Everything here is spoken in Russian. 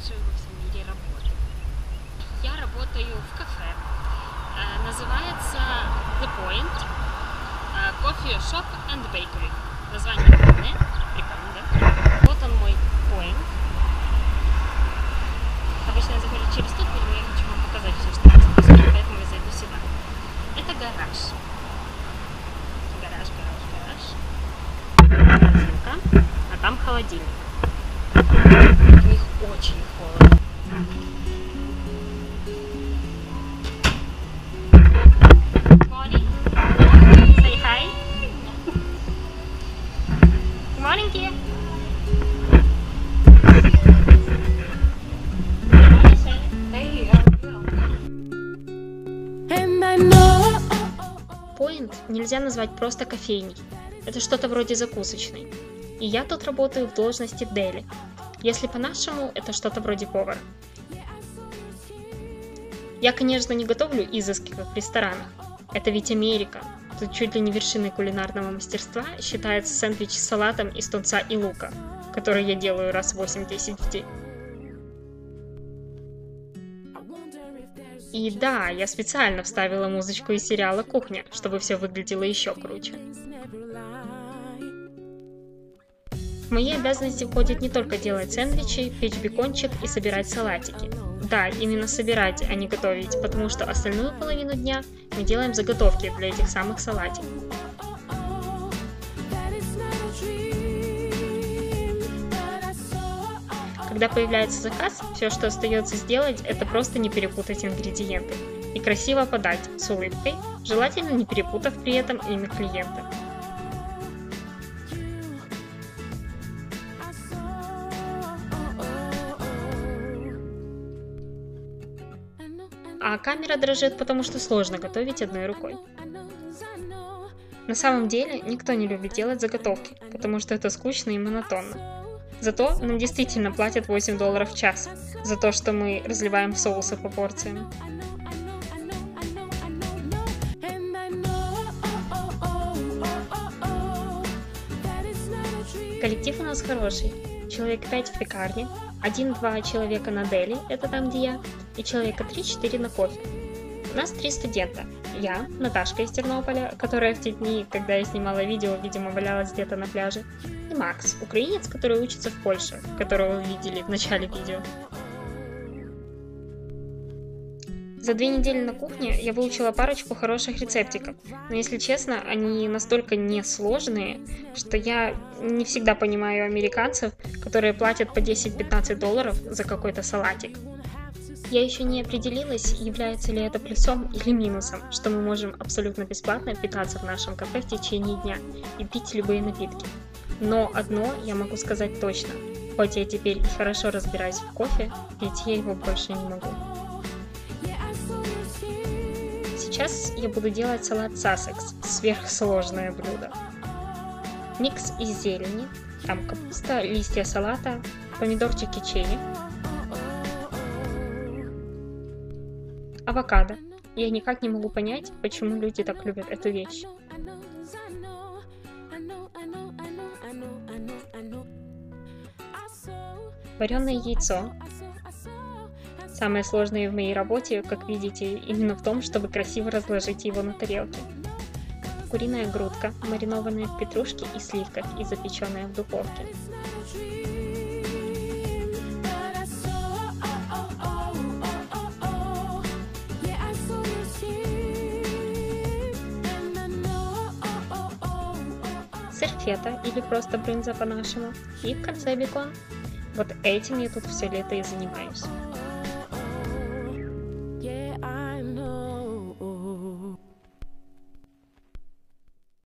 лучшую во всем мире работу. Я работаю в кафе. Называется The Point Coffee Shop and Bakery. Название полное. Прикольно, да? Вот он мой point. Обычно я захожу через тут, но я хочу вам показать все, что я запустила, поэтому я зайду сюда. Это гараж. Гараж. Морозилка. А там холодильник. В них очень холодно. Morning. Say hi. Good morning, Kia. Point нельзя назвать просто кофейней. Это что-то вроде закусочной. И я тут работаю в должности дели. Если по-нашему, это что-то вроде повара. Я, конечно, не готовлю изыски, как в ресторанах. Это ведь Америка. Тут чуть ли не вершиной кулинарного мастерства считается сэндвич с салатом из тунца и лука, который я делаю раз 8-10 в день. И да, я специально вставила музычку из сериала «Кухня», чтобы все выглядело еще круче. В мои обязанности входит не только делать сэндвичи, печь бекончик и собирать салатики. Да, именно собирать, а не готовить, потому что остальную половину дня мы делаем заготовки для этих самых салатиков. Когда появляется заказ, все, что остается сделать, это просто не перепутать ингредиенты и красиво подать с улыбкой, желательно не перепутав при этом имя клиента. А камера дрожит, потому что сложно готовить одной рукой. На самом деле, никто не любит делать заготовки, потому что это скучно и монотонно. Зато нам действительно платят $8 в час за то, что мы разливаем соусы по порциям. Коллектив у нас хороший. Человек 5 в пекарне, 1-2 человека на дели, это там где я, и человека 3-4 на кофе. У нас 3 студента. Я, Наташка из Тернополя, которая в те дни, когда я снимала видео, видимо, валялась где-то на пляже, и Макс, украинец, который учится в Польше, которого вы видели в начале видео. За 2 недели на кухне я выучила парочку хороших рецептиков, но если честно, они настолько несложные, что я не всегда понимаю американцев, которые платят по $10-15 за какой-то салатик. Я еще не определилась, является ли это плюсом или минусом, что мы можем абсолютно бесплатно питаться в нашем кафе в течение дня и пить любые напитки. Но одно я могу сказать точно, хоть я теперь и хорошо разбираюсь в кофе, пить я его больше не могу. Сейчас я буду делать салат Сассекс, сверхсложное блюдо. Микс из зелени, там капуста, листья салата, помидорчики черри, авокадо. Я никак не могу понять, почему люди так любят эту вещь. Вареное яйцо. Самое сложное в моей работе, как видите, именно в том, чтобы красиво разложить его на тарелке. Куриная грудка, маринованная в петрушке и сливках и запеченная в духовке. Сыр фета или просто брынза по-нашему. И в конце бекон. Вот этим я тут все лето и занимаюсь.